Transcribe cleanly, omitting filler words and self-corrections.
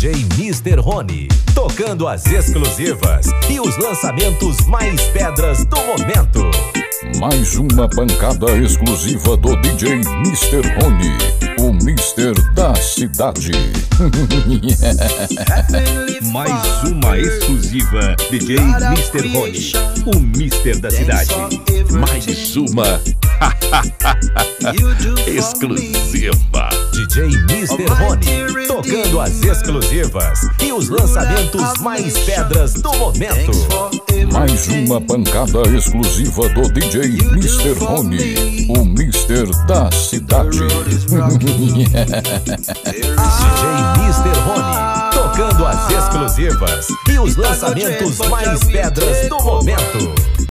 DJ Mr. Rony, tocando as exclusivas e os lançamentos mais pedras do momento. Mais uma pancada exclusiva do DJ Mr. Rony, o Mister da cidade. Mais uma exclusiva, DJ Mr. Rony, o Mister da cidade. Mais uma exclusiva. DJ Mr. Rony, tocando as exclusivas e os lançamentos mais pedras do momento. Mais uma pancada exclusiva do DJ Mr. Rony, o Mister da cidade. DJ Mr. Rony, tocando as exclusivas e os lançamentos mais pedras do momento.